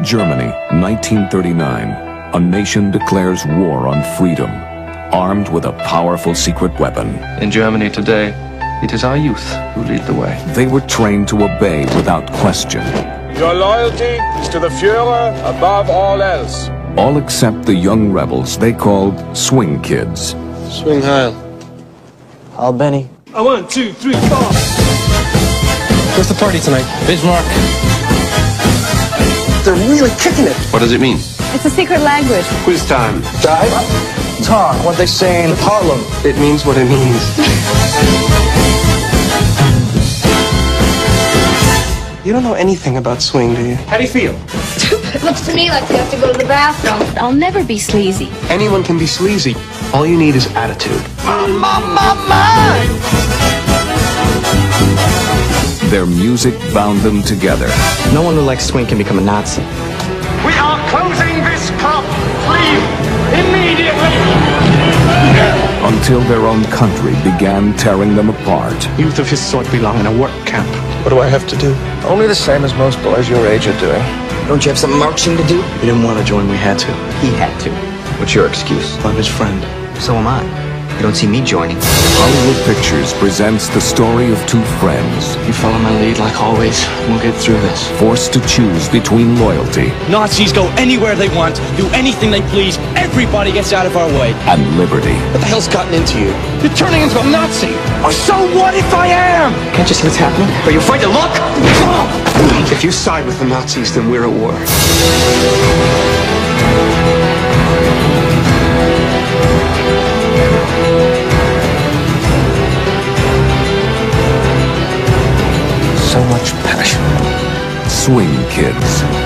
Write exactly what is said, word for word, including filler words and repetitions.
Germany, nineteen thirty-nine. A nation declares war on freedom, armed with a powerful secret weapon. In Germany today, it is our youth who lead the way. They were trained to obey without question. Your loyalty is to the Führer above all else. All except the young rebels they called swing kids. Swing Heil. Al Benny. A one, two, three, four. Where's the party tonight? Bismarck. They're really kicking it. What does it mean? It's a secret language. Quiz time. Dive? Talk, what they say in Harlem. It means what it means. You don't know anything about swing, do you? How do you feel? It looks to me like you have to go to the bathroom. I'll never be sleazy. Anyone can be sleazy. All you need is attitude. Their music bound them together. No one who likes swing can become a Nazi. We are closing this club. Leave immediately. Until their own country began tearing them apart. Youth of his sort belong in a work camp. What do I have to do? Only the same as most boys your age are doing. Don't you have some marching to do? We didn't want to join, we had to. He had to. What's your excuse? I'm his friend. So am I. You don't see me joining. Hollywood Pictures presents the story of two friends You follow my lead like always. We'll get through this. forced to choose between loyalty Nazis go anywhere they want, do anything they please, everybody gets out of our way. and liberty. What the hell's gotten into you? You're turning into a Nazi! Or so what if I am? Can't you see what's happening? Are you afraid to look? If you side with the Nazis, then we're at war. So much passion. Swing Kids.